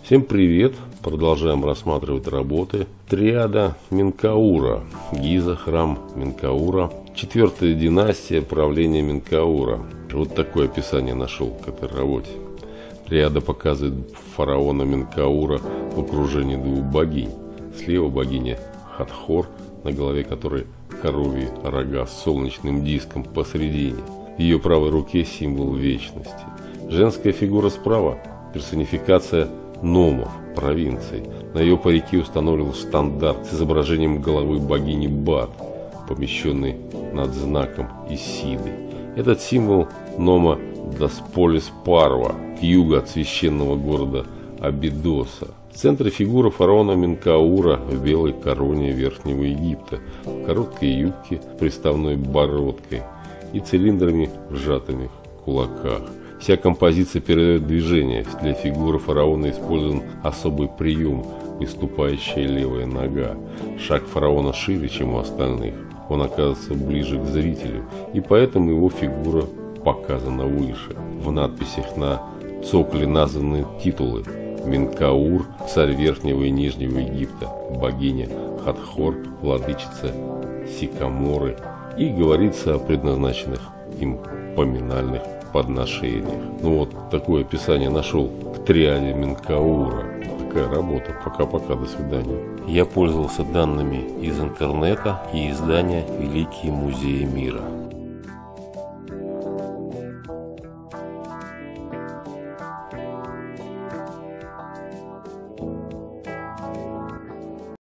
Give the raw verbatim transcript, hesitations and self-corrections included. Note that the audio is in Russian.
Всем привет! Продолжаем рассматривать работы триада Менкаура. Гиза, храм Менкаура. Четвертая династия правления Менкаура. Вот такое описание нашел к этой работе. Триада показывает фараона Менкаура в окружении двух богинь. Слева богиня Хатхор, на голове которой коровьи рога с солнечным диском посредине. В ее правой руке символ вечности. Женская фигура справа – персонификация номов, провинций. На ее парике установлен штандарт с изображением головы богини Бат, помещенный над знаком Исиды. Этот символ нома Дасполис Парва, к югу от священного города Абидоса. В центре фигура фараона Менкаура в белой короне Верхнего Египта, в короткой юбке с приставной бородкой и цилиндрами в сжатых кулаках. Вся композиция передает движение. Для фигуры фараона использован особый прием – выступающая левая нога. Шаг фараона шире, чем у остальных. Он оказывается ближе к зрителю, и поэтому его фигура показана выше. В надписях на цоколе названы титулы: Менкаур, царь Верхнего и Нижнего Египта, богиня Хатхор, владычица Сикаморы, и говорится о предназначенных им поминальных подношениях. Ну вот такое описание нашел к триаде Менкаура. Такая работа. Пока-пока, до свидания. Я пользовался данными из интернета и издания «Великие музеи мира».